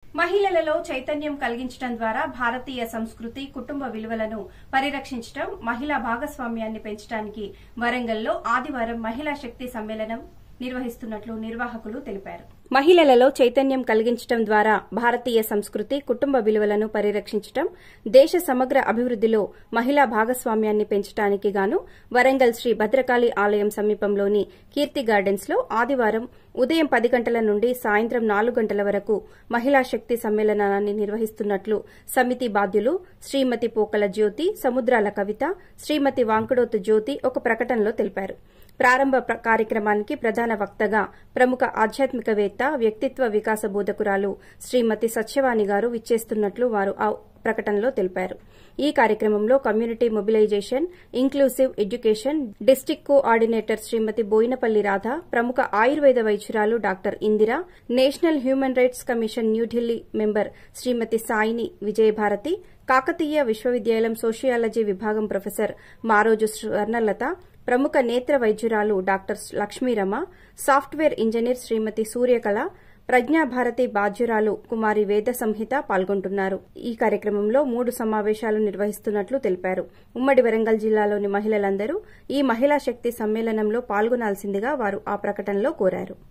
మహిళలలో చైతన్యం కలిగించడం ద్వారా భారతీయ సంస్కృతి, కుటుంబ విలువలను పరిరక్షించడం, మహిళా భాగస్వామ్యాన్ని పెంచడానికి వరంగల్లో ఆదివారం మహిళా శక్తి సమ్మేళనం నిర్వహిస్తున్నట్లు నిర్వాహకులు తెలిపారు. మహిళలలో చైతన్యం కలిగించడం ద్వారా భారతీయ సంస్కృతి, కుటుంబ విలువలను పరిరక్షించడం, దేశ సమగ్ర అభివృద్దిలో మహిళా భాగస్వామ్యాన్ని పెంచడానికి గాను వరంగల్ శ్రీ భద్రకాళి ఆలయం సమీపంలోని కీర్తి గార్డెన్స్ లో ఆదివారం ఉదయం 10 గంటల నుండి సాయంత్రం 4 గంటల వరకు మహిళా శక్తి సమ్మేళనాన్ని నిర్వహిస్తున్నట్లు సమితి బాధ్యులు శ్రీమతి పోకల జ్యోతి, సముద్రాల కవిత, శ్రీమతి వాంకడోతు జ్యోతి ఒక ప్రకటనలో తెలిపారు. ప్రారంభ కార్యక్రమానికి ప్రధాన వక్తగా ప్రముఖ ఆధ్యాత్మికవేత్త, వ్యక్తిత్వ వికాస బోధకురాలు శ్రీమతి సత్యవాణి గారు విచ్చేస్తున్నట్లు వారు ఆ ప్రకటనలో తెలిపారు. ఈ కార్యక్రమంలో community mobilisation, inclusive education district coordinator Shrimati Boyinapalli Radha, ప్రముఖ ఆయుర్వేద వైద్యురాలు doctor Indira, national human rights commission New Delhi member Shrimati Saini Vijayabharati, Kakatiya విశ్వవిద్యాలయం సోషియాలజీ విభాగం ప్రొఫెసర్ మారోజు స్వర్ణలత, ప్రముఖ నేత్ర వైద్యురాలు doctor Lakshmirama, software engineer Shrimati Suryakala, Pragnyabharati బాధ్యురాలు కుమారి వేద సంహిత పాల్గొంటున్నారు. ఈ కార్యక్రమంలో 3 సమావేశాలు నిర్వహిస్తున్నట్లు తెలిపారు. ఉమ్మడి వరంగల్ జిల్లాలోని మహిళలందరూ ఈ మహిళా శక్తి సమ్మేళనంలో పాల్గొనాల్సిందిగా వారు ఆ ప్రకటనలో కోరారు.